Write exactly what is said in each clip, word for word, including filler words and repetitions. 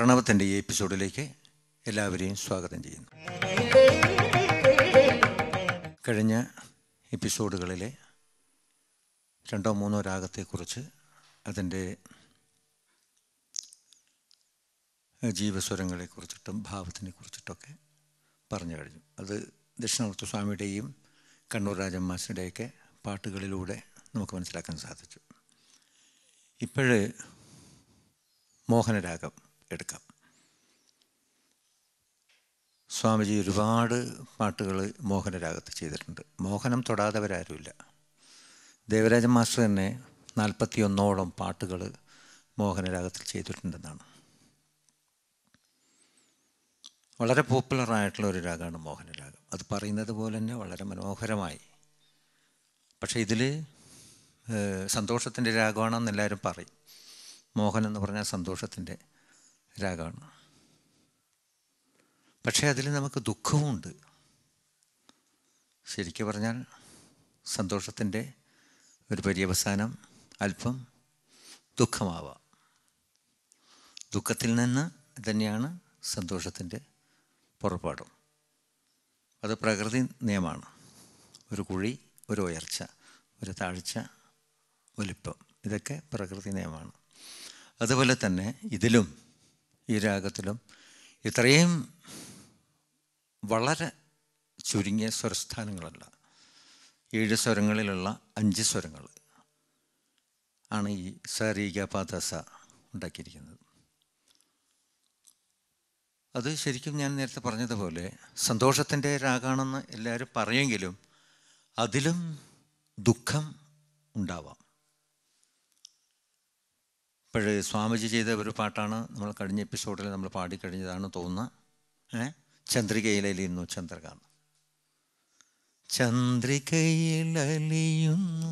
പ്രണവത്തിൻ്റെ ഈ എപ്പിസോഡിലേക്ക് എല്ലാവരെയും സ്വാഗതം ചെയ്യുന്നു. കഴിഞ്ഞ എപ്പിസോഡുകളിലെ രണ്ടോ മൂന്നോ രാഗത്തെക്കുറിച്ച് അതിൻ്റെ ജീവസ്വരങ്ങളെക്കുറിച്ചിട്ടും ഭാവത്തിനെ കുറിച്ചിട്ടൊക്കെ പറഞ്ഞു കഴിഞ്ഞു. അത് ദക്ഷിണാമൂർത്തി സ്വാമിയുടെയും കണ്ണൂർ രാജമ്മാസിൻ്റെയൊക്കെ പാട്ടുകളിലൂടെ നമുക്ക് മനസ്സിലാക്കാൻ സാധിച്ചു. ഇപ്പോഴ് മോഹനരാഗം എടുക്കാം. സ്വാമിജി ഒരുപാട് പാട്ടുകൾ മോഹനരാഗത്ത് ചെയ്തിട്ടുണ്ട്. മോഹനം തൊടാത്തവരാരുമില്ല. ദേവരാജൻ മാസ്റ്റർ തന്നെ നാൽപ്പത്തി ഒന്നോളം പാട്ടുകൾ മോഹനരാഗത്തിൽ ചെയ്തിട്ടുണ്ടെന്നാണ്. വളരെ പോപ്പുലറായിട്ടുള്ള ഒരു രാഗമാണ് മോഹനരാഗം. അത് പറയുന്നത് പോലെ തന്നെ വളരെ മനോഹരമായി. പക്ഷേ ഇതിൽ സന്തോഷത്തിൻ്റെ രാഗമാണെന്ന് എല്ലാവരും പറയും. മോഹൻ എന്ന് പറഞ്ഞാൽ സന്തോഷത്തിൻ്റെ രാഗമാണ്. പക്ഷേ അതിൽ നമുക്ക് ദുഃഖവുമുണ്ട്. ശരിക്കും പറഞ്ഞാൽ സന്തോഷത്തിൻ്റെ ഒരു പര്യവസാനം അല്പം ദുഃഖമാവാം. ദുഃഖത്തിൽ നിന്ന് തന്നെയാണ് സന്തോഷത്തിൻ്റെ പുറപ്പാടും. അത് പ്രകൃതി നിയമമാണ്. ഒരു കുഴി, ഒരു ഉയർച്ച, ഒരു താഴ്ച, വലിപ്പം, ഇതൊക്കെ പ്രകൃതി നിയമമാണ്. അതുപോലെ തന്നെ ഇതിലും ഈ രാഗത്തിലും ഇത്രയും വളരെ ചുരുങ്ങിയ സ്വരസ്ഥാനങ്ങളല്ല, ഏഴ് സ്വരങ്ങളിലുള്ള അഞ്ച് സ്വരങ്ങൾ ആണ് ഈ സ രി ഗ പ ധ സ ഉണ്ടാക്കിയിരിക്കുന്നത്. അത് ശരിക്കും ഞാൻ നേരത്തെ പറഞ്ഞതുപോലെ സന്തോഷത്തിൻ്റെ രാഗമാണെന്ന് എല്ലാവരും പറയുമെങ്കിലും അതിലും ദുഃഖം ഉണ്ടാവാം. ഇപ്പോഴ് സ്വാമിജി ചെയ്ത ഒരു പാട്ടാണ് നമ്മൾ കഴിഞ്ഞ എപ്പിസോഡിൽ നമ്മൾ പാടിക്കഴിഞ്ഞതാണ് തോന്നുന്നത്. ഏ ചന്ദ്രികയിലലിയുന്നു ചന്ദ്രകാന്തം. ചന്ദ്രികയിലലിയുന്നു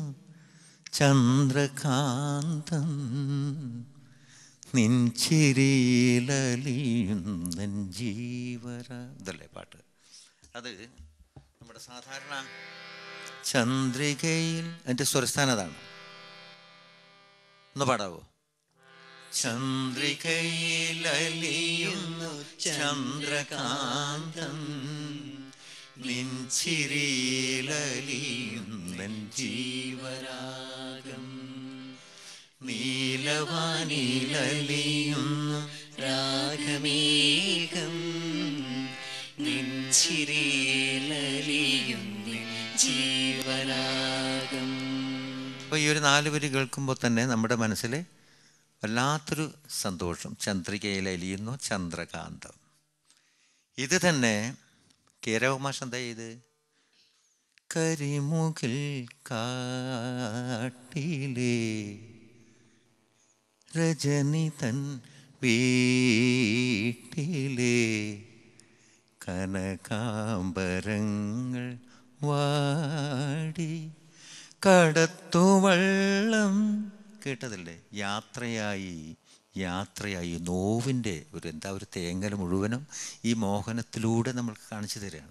ചന്ദ്രകാന്തം, നിൻചിരിയിലലിയുന്നൻ ജീവര, ഇതല്ലേ പാട്ട്. അത് നമ്മുടെ സാധാരണ ചന്ദ്രികയിൽ അതിൻ്റെ സ്വരസ്ഥാനം അതാണ്. ഒന്ന് പാടാവോ? ചന്ദ്രികയിലലിയുന്നു ചന്ദ്രകാന്തം, നിൻചിരിയിലലിയുന്നൻ ജീവരാഗം, നീലവാനിലലിയുന്നു രാഗമേഘം, നിൻചിരിയിലലിയുന്നു ജീവരാഗം. അപ്പോൾ ഈ ഒരു നാല് വരി കേൾക്കുമ്പോൾ തന്നെ നമ്മുടെ മനസ്സിൽ വല്ലാത്തൊരു സന്തോഷം. ചന്ദ്രികയിലലിയുന്നു ചന്ദ്രകാന്തം. ഇത് തന്നെ കേരവമാഷ് എന്താ ചെയ്ത്? കരിമുകിൽ കാട്ടിലേ രജനി തൻ വീട്ടിലെ കനകാംബരങ്ങൾ വാടി കടത്തുവള്ളം, കേട്ടതല്ലേ? യാത്രയായി യാത്രയായി നോവിൻ്റെ ഒരു എന്താ ഒരു തേങ്ങൽ മുഴുവനും ഈ മോഹനത്തിലൂടെ നമ്മൾക്ക് കാണിച്ചു തരികയാണ്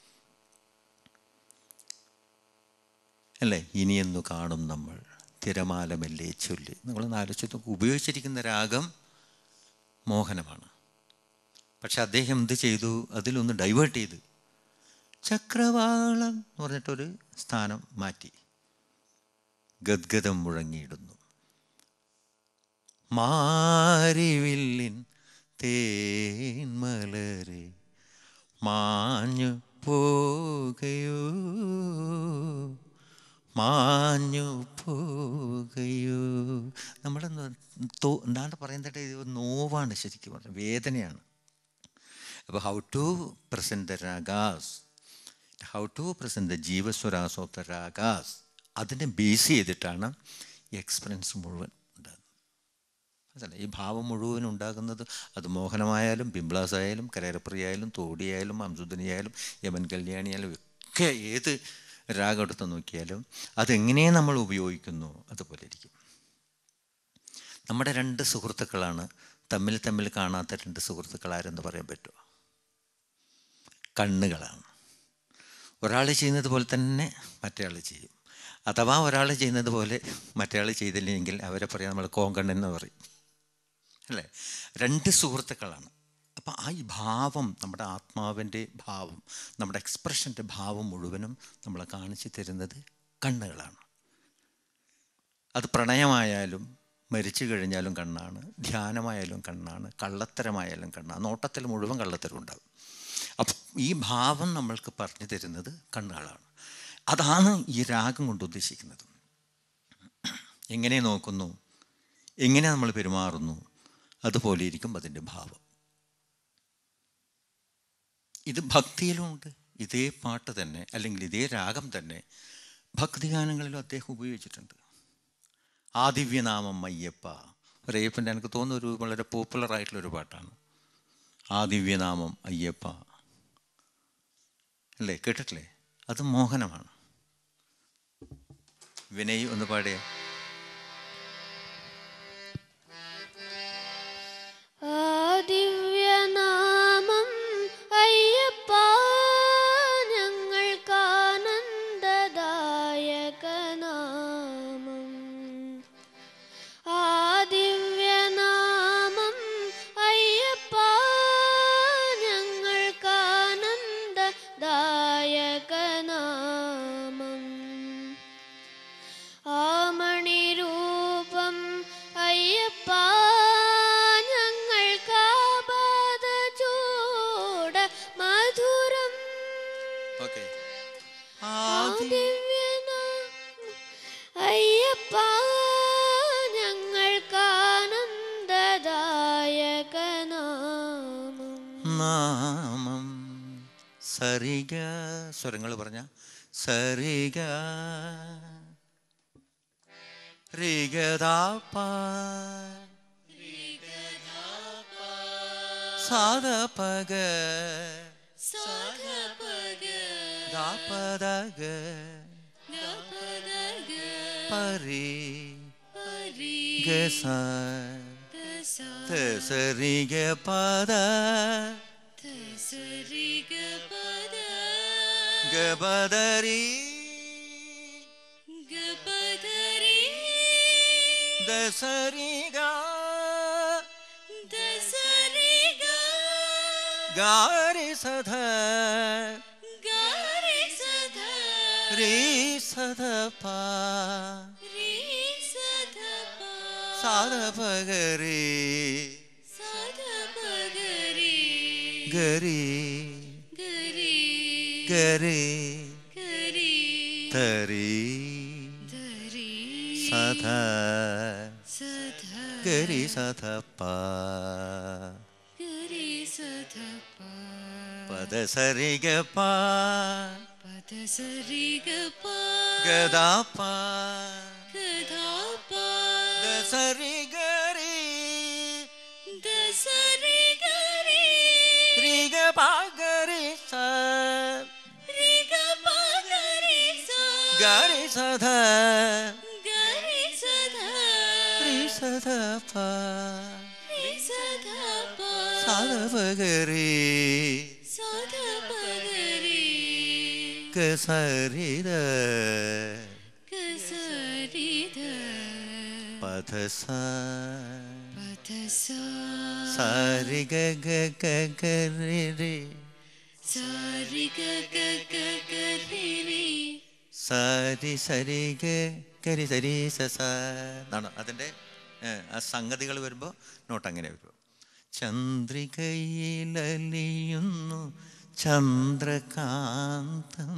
അല്ലേ? ഇനിയെന്നു കാണും നമ്മൾ തിരമാലമല്ലേ ചൊല്ലി. നിങ്ങളൊന്ന് ആലോചിച്ച് ഉപയോഗിച്ചിരിക്കുന്ന രാഗം മോഹനമാണ്. പക്ഷെ അദ്ദേഹം എന്ത് ചെയ്തു? അതിലൊന്ന് ഡൈവേർട്ട് ചെയ്ത് ചക്രവാളം എന്ന് പറഞ്ഞിട്ടൊരു സ്ഥാനം മാറ്റി. ഗദ്ഗതം മുഴങ്ങിയിടുന്നു. മാരിവില്ലിൻ തേന്മലരെ മാഞ്ഞു പോകയോ മാഞ്ഞു പോകയോ. നമ്മുടെ തോ എന്താണ്ട് പറയുന്നത് നോവാണ്, ശരിക്കും പറഞ്ഞാൽ വേദനയാണ്. അപ്പോൾ how to present the ragas, how to present the ജീവസ്വരാസ് ഓഫ് ദ രാഗാസ്, അതിനെ ബേസ് ചെയ്തിട്ടാണ് ഈ എക്സ്പീരിയൻസ് മുഴുവൻ ഉണ്ടാകുന്നത്. അതല്ല, ഈ ഭാവം മുഴുവൻ ഉണ്ടാകുന്നത് അത് മോഹനമായാലും ബിംബ്ലാസ് ആയാലും കരേരപ്രിയായാലും തോടിയായാലും അംസുദനിയായാലും യമൻ കല്യാണിയായാലും ഒക്കെ ഏത് രാഗം എടുത്ത് നോക്കിയാലും അതെങ്ങനെ നമ്മൾ ഉപയോഗിക്കുന്നു അതുപോലെ ഇരിക്കും. നമ്മുടെ രണ്ട് സുഹൃത്തുക്കളാണ്, തമ്മിൽ തമ്മിൽ കാണാത്ത രണ്ട് സുഹൃത്തുക്കൾ ആരെന്ന് പറയാൻ പറ്റുമോ? കണ്ണുകളാണ്. ഒരാൾ ചെയ്യുന്നത് പോലെ തന്നെ മറ്റേയാൾ ചെയ്യും. അഥവാ ഒരാൾ ചെയ്യുന്നത് പോലെ മറ്റേയാൾ ചെയ്തില്ലെങ്കിൽ അവരെ പറയാം നമ്മൾ കോങ്കണ്ണെന്ന് പറയും അല്ലേ? രണ്ട് സുഹൃത്തുക്കളാണ്. അപ്പം ആ ഈ ഭാവം, നമ്മുടെ ആത്മാവിൻ്റെ ഭാവം, നമ്മുടെ എക്സ്പ്രഷൻ്റെ ഭാവം മുഴുവനും നമ്മളെ കാണിച്ചു തരുന്നത് കണ്ണുകളാണ്. അത് പ്രണയമായാലും മരിച്ചു കഴിഞ്ഞാലും കണ്ണാണ്, ധ്യാനമായാലും കണ്ണാണ്, കള്ളത്തരമായാലും കണ്ണാണ്. നോട്ടത്തിൽ മുഴുവൻ കള്ളത്തരം ഉണ്ടാകും. അപ്പം ഈ ഭാവം നമ്മൾക്ക് പറഞ്ഞു തരുന്നത് കണ്ണുകളാണ്. അതാണ് ഈ രാഗം കൊണ്ട് ഉദ്ദേശിക്കുന്നത്. എങ്ങനെ നോക്കുന്നു, എങ്ങനെ നമ്മൾ പെരുമാറുന്നു, അതുപോലെ ഇരിക്കും അതിൻ്റെ ഭാവം. ഇത് ഭക്തിയിലുമുണ്ട്. ഇതേ പാട്ട് തന്നെ, അല്ലെങ്കിൽ ഇതേ രാഗം തന്നെ ഭക്തിഗാനങ്ങളിലും അദ്ദേഹം ഉപയോഗിച്ചിട്ടുണ്ട്. ആ ദിവ്യനാമം അയ്യപ്പ, ഒരു അയ്യപ്പൻ്റെ എനിക്ക് തോന്നുന്ന ഒരു വളരെ പോപ്പുലറായിട്ടുള്ളൊരു പാട്ടാണ് ആ ദിവ്യനാമം അയ്യപ്പ, അല്ലേ? കേട്ടിട്ടില്ലേ? അത് മോഹനമാണ്. വിനയ് ഒന്ന് പാടിയ. ദിവ്യനാമം അയ്യപ്പ ഞങ്ങൾക്കാനന്ദദായക നാമം. ആ ദിവ്യനാമം അയ്യപ്പ ഞങ്ങൾക്കാനന്ദദായക നാമം. ആ മണിരൂപം അയ്യപ്പ അയ്യപ്പ ഞങ്ങൾക്കാനന്ദദായക നാമം. നാമം സരിഗ, സ്വരങ്ങൾ പറഞ്ഞ സരിഗ റിഗദാപ സാധപഗ ദാപദഗ പരി ഗസ തസരിഗ പദ ഗപദരി ദസരിഗ ഗാരി സധ രി സധപ സാധപഗരി ഗരി ഗരി തരി സധ ഗരി സധപ പദ സരി ഗപ ഗദാപ ദസരി ഗരി രിഗ പഗരി സ ഗരി സധ രി സധപ സാധപഗരി കസരിദ പദസ സാരി ഗ ഗ ഗ ഗരി രി സാരി സരി ഗ ഗരി സരി സ എന്നാണ് അതിൻ്റെ ആ സംഗതികൾ വരുമ്പോൾ നോട്ട് അങ്ങനെ വരുമ്പോൾ. ചന്ദ്രികയിലലിയുന്നു ചന്ദ്രകാന്തം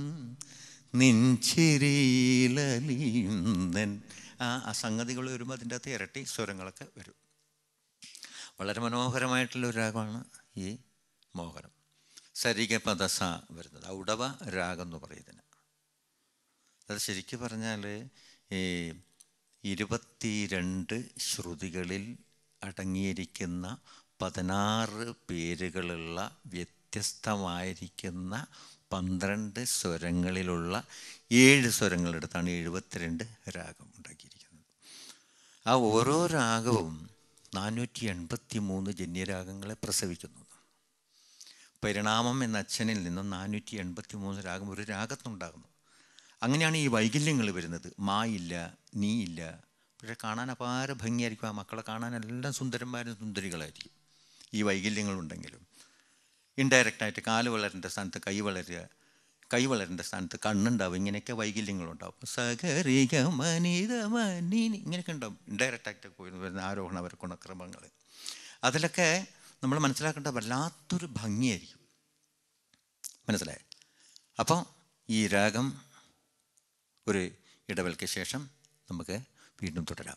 നിൻചിരിയിലലിയുന്നൻ, ആ ആ സംഗതികൾ വരുമ്പോൾ അതിൻ്റെ അകത്ത് ഇരട്ടി സ്വരങ്ങളൊക്കെ വരും. വളരെ മനോഹരമായിട്ടുള്ള ഒരു രാഗമാണ് ഈ മോഹനം. സരിഗ പദസ വരുന്നത് ഔഡവ രാഗം എന്ന് പറയുന്നതിന്. അത് ശരിക്കും പറഞ്ഞാൽ ഈ ഇരുപത്തിരണ്ട് ശ്രുതികളിൽ അടങ്ങിയിരിക്കുന്ന പതിനാറ് പേരുകളുള്ള വ്യത്യസ്തമായിരിക്കുന്ന പന്ത്രണ്ട് സ്വരങ്ങളിലുള്ള ഏഴ് സ്വരങ്ങളെടുത്താണ് എഴുപത്തിരണ്ട് രാഗം ഉണ്ടാക്കിയിരിക്കുന്നത്. ആ ഓരോ രാഗവും നാനൂറ്റി എൺപത്തി മൂന്ന് ജന്യരാഗങ്ങളെ പ്രസവിക്കുന്നു. പരിണാമം എന്ന അച്ഛനിൽ നിന്നും നാനൂറ്റി എൺപത്തി മൂന്ന് രാഗം ഒരു രാഗത്തുണ്ടാകുന്നു. അങ്ങനെയാണ് ഈ വൈകല്യങ്ങൾ വരുന്നത്. മാ ഇല്ല, നീ ഇല്ല, പക്ഷേ കാണാൻ അപാര ഭംഗിയായിരിക്കും. ആ മക്കളെ കാണാനെല്ലാം സുന്ദരന്മാരും സുന്ദരികളായിരിക്കും ഈ വൈകല്യങ്ങളുണ്ടെങ്കിലും. ഇൻഡയറക്റ്റായിട്ട് കാല് വളരേണ്ട സ്ഥാനത്ത് കൈ വളരുക, കൈ വളരേണ്ട സ്ഥാനത്ത് കണ്ണുണ്ടാവും. ഇങ്ങനെയൊക്കെ വൈകല്യങ്ങളുണ്ടാവും. സഗരിക മനിത മനി ഇങ്ങനെയൊക്കെ ഉണ്ടാവും ഇൻഡയറക്റ്റായിട്ട് പോയി വരുന്ന ആരോഹണ അവരക്കൊണ ക്രമങ്ങൾ. അതിലൊക്കെ നമ്മൾ മനസ്സിലാക്കേണ്ട വല്ലാത്തൊരു ഭംഗിയായിരിക്കും. മനസ്സിലായേ? അപ്പോൾ ഈ രാഗം ഒരു ഇടവേളയ്ക്ക് ശേഷം നമുക്ക് വീണ്ടും തുടരാം.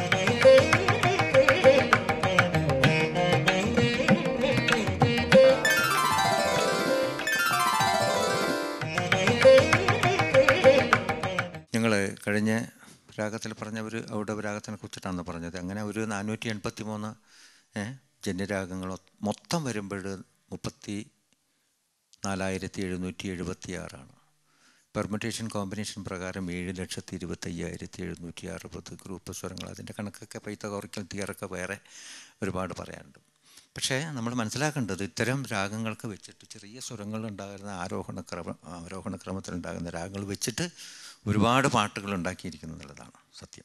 ഞങ്ങൾ കഴിഞ്ഞ രാഗത്തിൽ പറഞ്ഞ ഒരു ഔഡവ രാഗത്തിനെ കുറിച്ചിട്ടാണ് പറഞ്ഞത്. അങ്ങനെ ഒരു നാനൂറ്റി എൺപത്തി മൂന്ന് ജന്യരാഗങ്ങൾ മൊത്തം വരുമ്പോൾ മുപ്പത്തി നാലായിരത്തി എഴുന്നൂറ്റി എഴുപത്തി ആറാണ്. പെർമുറ്റേഷൻ കോമ്പിനേഷൻ പ്രകാരം ഏഴ് ലക്ഷത്തി ഇരുപത്തയ്യായിരത്തി എഴുന്നൂറ്റി അറുപത് ഗ്രൂപ്പ് സ്വരങ്ങൾ. അതിൻ്റെ കണക്കൊക്കെ പൈത്തഗോറിക്കൽ തിയറൊക്കെ വേറെ ഒരുപാട് പറയാനുണ്ട്. പക്ഷേ നമ്മൾ മനസ്സിലാക്കേണ്ടത് ഇത്തരം രാഗങ്ങൾക്ക് വെച്ചിട്ട് ചെറിയ സ്വരങ്ങൾ ഉണ്ടാകുന്ന ആരോഹണ ക്രമ ആരോഹണ ക്രമത്തിലുണ്ടാകുന്ന രാഗങ്ങൾ വെച്ചിട്ട് ഒരുപാട് പാട്ടുകൾ ഉണ്ടാക്കിയിരിക്കുന്നു എന്നുള്ളതാണ് സത്യം.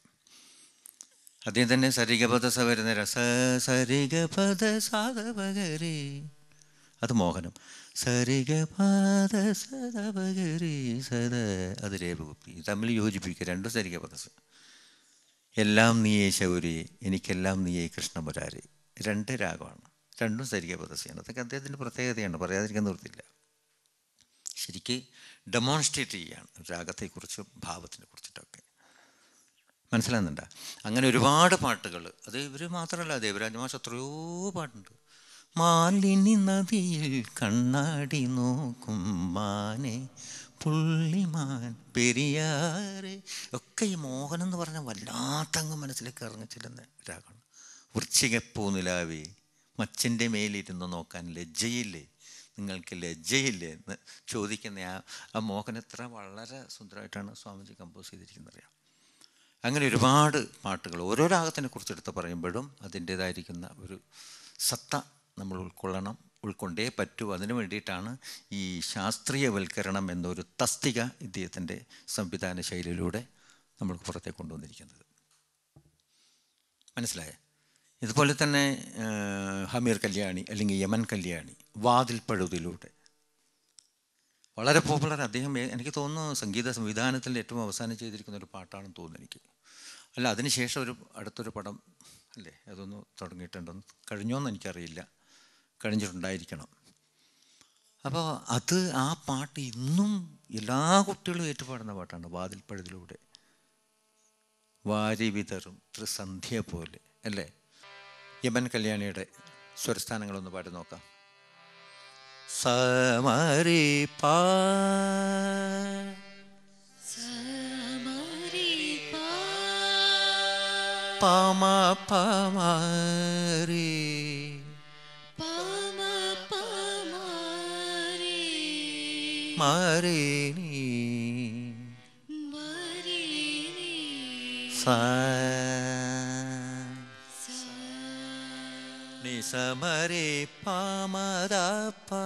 ആദ്യം തന്നെ സരിഗപദ സ വരുന്ന രസ സരിഗപദ സാധപകരി, അത് മോഹനം. സരിഗപദ സദപകരി സദ, അത് രേപകുപ്തി. തമ്മിൽ യോജിപ്പിക്കുക രണ്ടും സരിഗപദസ്. എല്ലാം നീയേ ശൗരി, എനിക്കെല്ലാം നീയേ കൃഷ്ണമുരാരി, രണ്ട് രാഗമാണ്, രണ്ടും സരിഗപദസിയാണ്. അതൊക്കെ അദ്ദേഹത്തിൻ്റെ പ്രത്യേകതയാണ്, പറയാതിരിക്കാൻ നിർത്തില്ല. ശരിക്ക് ഡെമോൺസ്ട്രേറ്റ് ചെയ്യുകയാണ് രാഗത്തെക്കുറിച്ച് ഭാവത്തിനെ കുറിച്ചിട്ടൊക്കെ. മനസ്സിലാകുന്നുണ്ടോ? അങ്ങനെ ഒരുപാട് പാട്ടുകൾ. അത് ഇവർ മാത്രമല്ല, ദേവരാജ മാഷ് എത്രയോ പാട്ടുണ്ട്. മാലിനി നദിയിൽ കണ്ണാടി നോക്കും മാനെ പുള്ളിമാൻ പെരിയാറ് ഒക്കെ ഈ മോഹനം എന്ന് പറഞ്ഞാൽ വല്ലാത്തങ്ങ് മനസ്സിലേക്ക് ഇറങ്ങി ചെല്ലുന്ന രാഗമാണ്. വൃശ്ചികപ്പൂ നിലാവേ മച്ചിൻ്റെ മേലിരുന്ന് നോക്കാൻ ലജ്ജയില്ലേ, നിങ്ങൾക്ക് ലജ്ജയില്ലേ എന്ന് ചോദിക്കുന്ന ആ ആ മോഹൻ എത്ര വളരെ സുന്ദരമായിട്ടാണ് സ്വാമിജി കമ്പോസ് ചെയ്തിരിക്കുന്നത് അറിയാം. അങ്ങനെ ഒരുപാട് പാട്ടുകൾ ഓരോ രാഗത്തിനെ കുറിച്ചെടുത്ത് പറയുമ്പോഴും അതിൻ്റേതായിരിക്കുന്ന ഒരു സത്ത നമ്മൾ ഉൾക്കൊള്ളണം, ഉൾക്കൊണ്ടേ പറ്റൂ. അതിനു വേണ്ടിയിട്ടാണ് ഈ ശാസ്ത്രീയവൽക്കരണം എന്നൊരു തസ്തിക ഇദ്ദേഹത്തിൻ്റെ സംവിധാന ശൈലിയിലൂടെ നമ്മൾക്ക് പുറത്തേക്ക് കൊണ്ടുവന്നിരിക്കുന്നത്. മനസ്സിലായേ? ഇതുപോലെ തന്നെ ഹമീർ കല്യാണി അല്ലെങ്കിൽ യമൻ കല്യാണി വാതിൽ പഴുതിലൂടെ വളരെ പോപ്പുലർ. അദ്ദേഹം എനിക്ക് തോന്നുന്നു സംഗീത സംവിധാനത്തിൽ ഏറ്റവും അവസാനം ചെയ്തിരിക്കുന്ന ഒരു പാട്ടാണെന്ന് തോന്നുന്നു എനിക്ക്. അല്ല, അതിനുശേഷം ഒരു അടുത്തൊരു പടം അല്ലേ അതൊന്ന് തുടങ്ങിയിട്ടുണ്ടെന്ന്, കഴിഞ്ഞോന്ന് എനിക്കറിയില്ല, കഴിഞ്ഞിട്ടുണ്ടായിരിക്കണം. അപ്പോൾ അത് ആ പാട്ട് ഇന്നും എല്ലാ കുട്ടികളും ഏറ്റുപാടുന്ന പാട്ടാണ് വാതിൽ പഴുതിലൂടെ. വാരി വിതറും ത്രിസന്ധ്യ പോലെ അല്ലേ. യമൻ കല്യാണിയുടെ സ്വരസ്ഥാനങ്ങളൊന്ന് പാടി നോക്കാം. സമരി പാ പമ പമരി മരി സ നി സമരി പമദ പ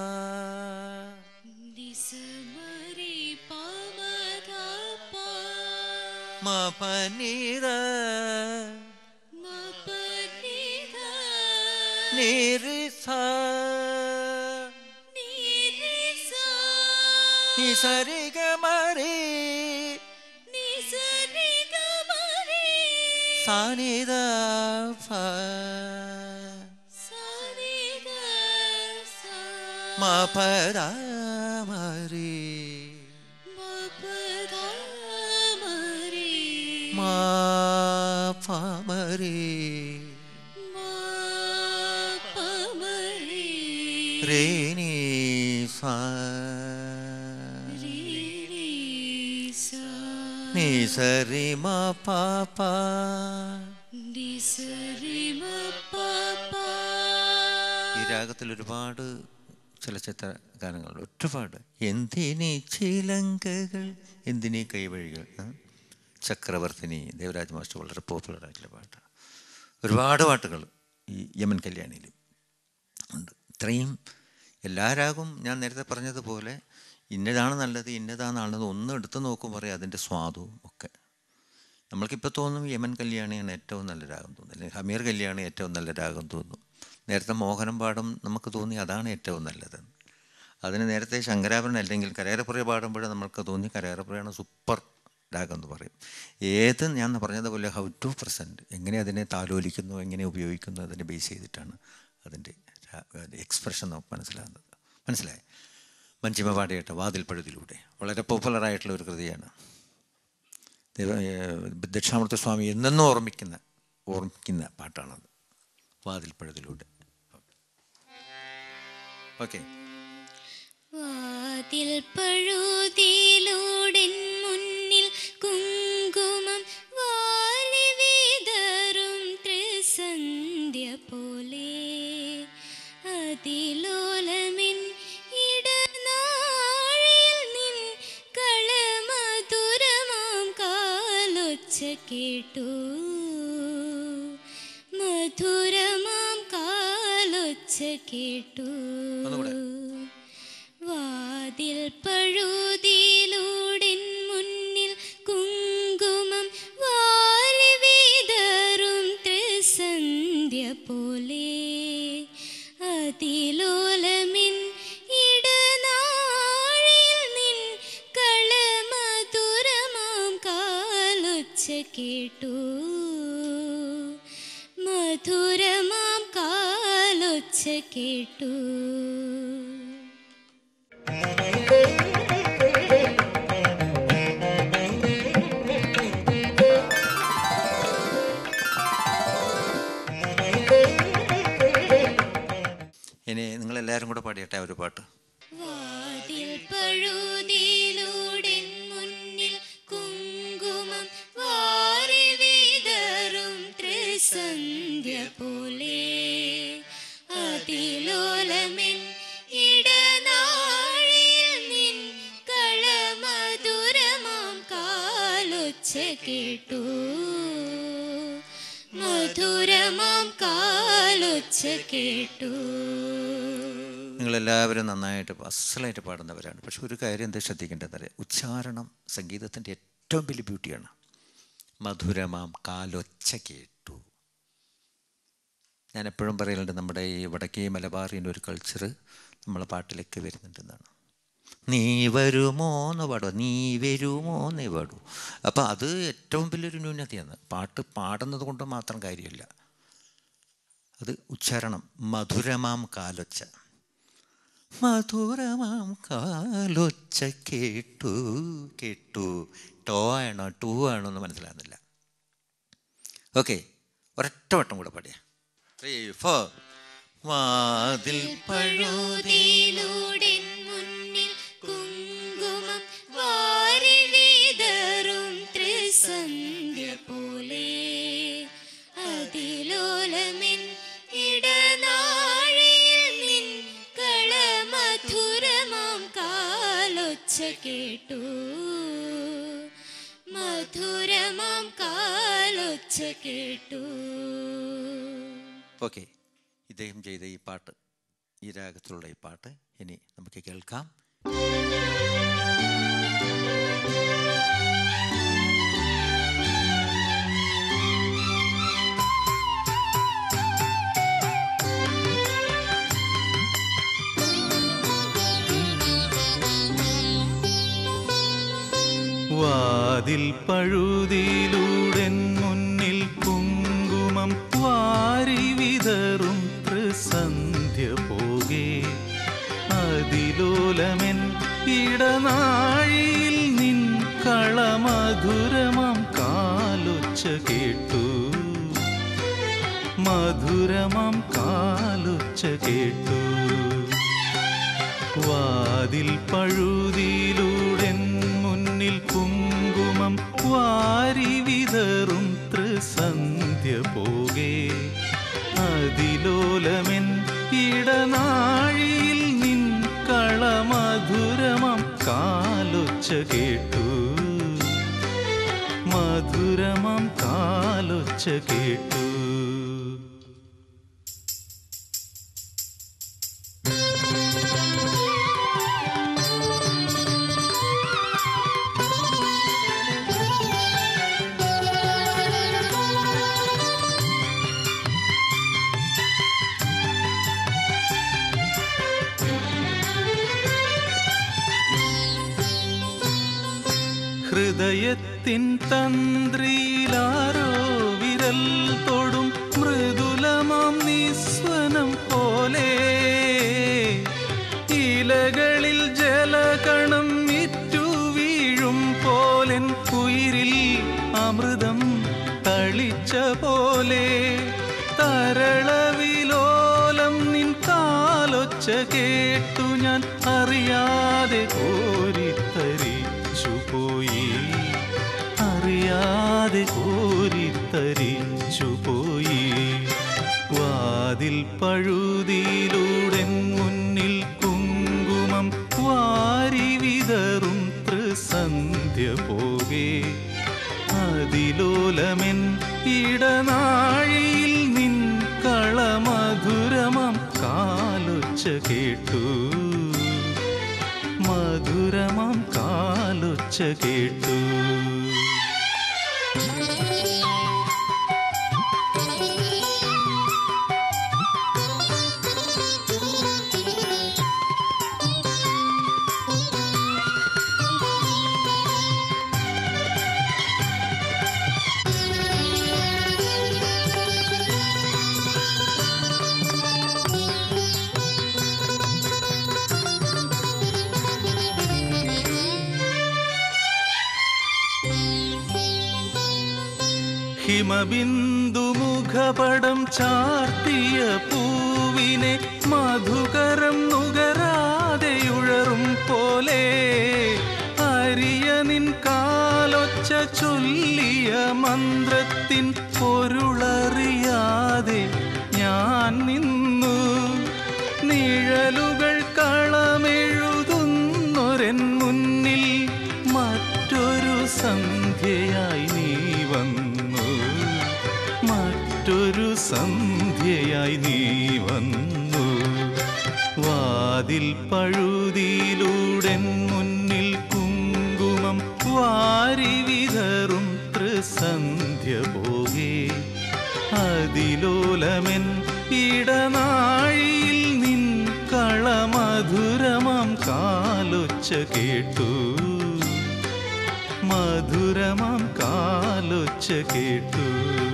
മ പനിര നിരിസ നി സരി ഗമരി സാനിദ ഫ മ പദ മരി മ പ മരി രേ നി സ നി സരി മ പ പ. ഈ രാഗത്തിൽ ഒരുപാട് ചലച്ചിത്ര ഗാനങ്ങൾ ഒരുപാട്. എന്തിനീ ചിലങ്കകൾ എന്തിനീ കൈവഴികൾ, ചക്രവർത്തിനി, ദേവരാജ മാസ്റ്റർ വളരെ പോപ്പുലർ ആയിട്ടുള്ള പാട്ടാണ്. ഒരുപാട് പാട്ടുകൾ ഈ യമൻ കല്യാണിയിലും ഉണ്ട്. ഇത്രയും എല്ലാ രാഗവും ഞാൻ നേരത്തെ പറഞ്ഞതുപോലെ ഇന്നതാണ് നല്ലത് ഇന്നതാണ് നല്ലത് ഒന്നും എടുത്ത് നോക്കും പറയാം അതിൻ്റെ സ്വാദവും ഒക്കെ. നമ്മൾക്കിപ്പോൾ തോന്നും യമൻ കല്യാണിയാണ് ഏറ്റവും നല്ല രാഗം തോന്നുന്നു, അല്ലെങ്കിൽ ഹമീർ കല്യാണി ഏറ്റവും നല്ല രാഗം തോന്നുന്നു. നേരത്തെ മോഹനം പാടും നമുക്ക് തോന്നി അതാണ് ഏറ്റവും നല്ലത്. അതിന് നേരത്തെ ശങ്കരാഭരൻ അല്ലെങ്കിൽ കരേരപ്പുറ പാടുമ്പോൾ നമ്മൾക്ക് തോന്നി കരേരപ്പുറയാണ് സൂപ്പർ രാഗം എന്ന് പറയും. ഏത് ഞാൻ പറഞ്ഞതുപോലെ ഹൗ ടു പ്രസൻറ്റ്, എങ്ങനെ അതിനെ താലോലിക്കുന്നു, എങ്ങനെ ഉപയോഗിക്കുന്നു, അതിനെ ബേസ് ചെയ്തിട്ടാണ് അതിൻ്റെ എക്സ്പ്രഷൻ നമുക്ക് മനസ്സിലാകുന്നത്. മനസ്സിലായി? മഞ്ചിമ പാടിയിട്ട് വാതിൽപ്പഴുതിലൂടെ വളരെ പോപ്പുലറായിട്ടുള്ള ഒരു കൃതിയാണ്. ദക്ഷിണാമൂർത്തി സ്വാമി എന്നെന്നും ഓർമ്മിക്കുന്ന ഓർമ്മിക്കുന്ന പാട്ടാണത്, വാതിൽപ്പഴുതിലൂടെ. ഓക്കെ. വാതിൽ പഴുതിലൂടെ മുന്നിൽ കുങ്കുമം വാരി വിതറും ത്രിസന്ധ്യ പോലെ അതിലോലമിൻ ഇടനാഴിയിൽ നിൻ കളമധുരമാം കാലൊച്ച കേട്ടു, മധുരമാം കാലൊച്ച കേട്ടു. വാതിൽ പഴുതിലൂടെ മുന്നിൽ കുങ്കുമം വാരി വിതറും ത്രിസന്ധ്യ പോലെ അതിലോലമിൻ ഇടനാഴിയിൽ നിൻ കളമധുരമാം കാലൊച്ച കേട്ടു, മധുരമാം കാലൊച്ച കേട്ടു. ഇനി നിങ്ങളെല്ലാവരും കൂടെ പാടിയട്ടെ ഒരു പാട്ട്. വാതിൽ പഴുതിലൂടെ മുന്നിൽ കുങ്കുമം വാരി വിതറും ത്രിസന്ധ്യ പോലെ അതിലോലമിൻ ഇടനാഴിയിൽ നിൻ കളമധുരമാം കാലൊച്ച കേട്ടു, മധുരമാം കാലൊച്ച കേട്ടു. നിങ്ങളെല്ലാവരും നന്നായിട്ട് അസലായിട്ട് പാടുന്നവരാണ്. പക്ഷെ ഒരു കാര്യം എന്താ ശ്രദ്ധിക്കേണ്ടതറിയാം, ഉച്ചാരണം സംഗീതത്തിൻ്റെ ഏറ്റവും വലിയ ബ്യൂട്ടിയാണ്. മധുരമാം കാലൊച്ച കേട്ടു. ഞാൻ എപ്പോഴും പറയലുണ്ട്, നമ്മുടെ ഈ വടക്കേ മലബാറിൻ്റെ ഒരു കൾച്ചർ നമ്മളെ പാട്ടിലേക്ക് വരുന്നുണ്ടെന്നാണ്. നീ വരുമോ എന്ന് പാടുക, നീ വരുമോ എന്നേ പാടൂ. അപ്പോൾ അത് ഏറ്റവും വലിയൊരു ന്യൂനതയാണ്. പാട്ട് പാടുന്നത് കൊണ്ട് മാത്രം കാര്യമില്ല, അത് ഉച്ചാരണം. മധുരമാം കാലൊച്ച, മധുരമാം കാലൊച്ച കേട്ടു. കേട്ടു ടോ ആണോ ടൂ ആണോ എന്ന് മനസ്സിലാകുന്നില്ല. ഓക്കെ, ഒരൊറ്റ വട്ടം കൂടെ പാടിയ ത്രീ ഫോർ. വാതിൽ പഴുതിലൂടെ മുന്നിൽ കുങ്കുമം വാരി വിതറും ത്രിസന്ധ്യ പോലെ അതിലോലമിൻ ഇടനാഴിയിൽ നിൻ കളമധുരമാം കാലൊച്ച കേട്ടു, മധുരമാം കാലൊച്ച കേട്ടു. ഓക്കെ, ഇദ്ദേഹം ചെയ്ത ഈ പാട്ട്, ഈ രാഗത്തിലുള്ള ഈ പാട്ട് ഇനി നമുക്ക് കേൾക്കാം. വാതിൽ പഴുതിലൂടെ മുന്നിൽ കുങ്കുമം വാരി വിതറും ത്രിസന്ധ്യ പോകെ അതിലോലമെൻ ഇടനാഴിയിൽ നിൻ കളമധുരമാം കാലൊച്ച കേട്ടു, മധുരമാം കാലൊച്ച കേട്ടു. വാതിൽ പഴുതിലൂടെ മുന്നിൽ കുങ്കുമം വാരി വിതറും ത്രിസന്ധ്യ പോകെ അതിലോലമെൻ ഇടനാഴിയിൽ നിൻ കളമധുരമാം കാലൊച്ച കേട്ടു, മധുരമാം കാലൊച്ച കേട്ടു. ഹൃദയത്തിൻ തന്ത്രിയിലാരോ വിരൽ തൊടും മൃദുലമാം നിസ്വനം പോലെ ഇലകളിൽ ജലകണം ഇറ്റു വീഴും പോലെൻ ഉയിരിൽ അമൃതം തളിച്ച പോലെ തരളവിലോലം നിൻ കാലൊച്ച കേട്ടു ഞാൻ അറിയാതെ കോരിത്തരിച്ചു പോയി അറിയാതെ കോരിത്തരിച്ചു പോയി വാതിൽ പഴുതിയിലൂടെ മുന്നിൽ കുങ്കുമം വാരി വിതറും ത്രിസന്ധ്യ പോകെ അതിലോലമെൻ ഇടനാഴിയിൽ നിൻ കളമധുരമം കാലൊച്ച കേട്ടു മധുരമം കാലൊച്ച കേട്ടു ഹിമബിന്ദു മുഖപടം ചാർത്തിയ പൂവിനെ മധുകരം നുകരാതെയുഴറും പോലെ അരിയനിൻ കാലൊച്ച ചൊല്ലിയ മന്ത്രത്തിൻ പൊരുളറിയാതെ ഞാൻ നിന്നു നിഴലുകൾ കളമെഴുതുന്നൊരൻ മുന്നിൽ മറ്റൊരു സന്ധ്യയായി നീ വന്നു മറ്റൊരു സന്ധ്യയായി നീ വന്നു വാതിൽ പഴുതിയിലൂടെ മുന്നിൽ കുങ്കുമം വാരി വിതറും ത്രിസന്ധ്യ പോകെ അതിലോലമെൻ ഇടനാഴിയിൽ നിൻ കളമധുരമം കാലൊച്ച കേട്ടു മധുരമം കാലൊച്ച കേട്ടു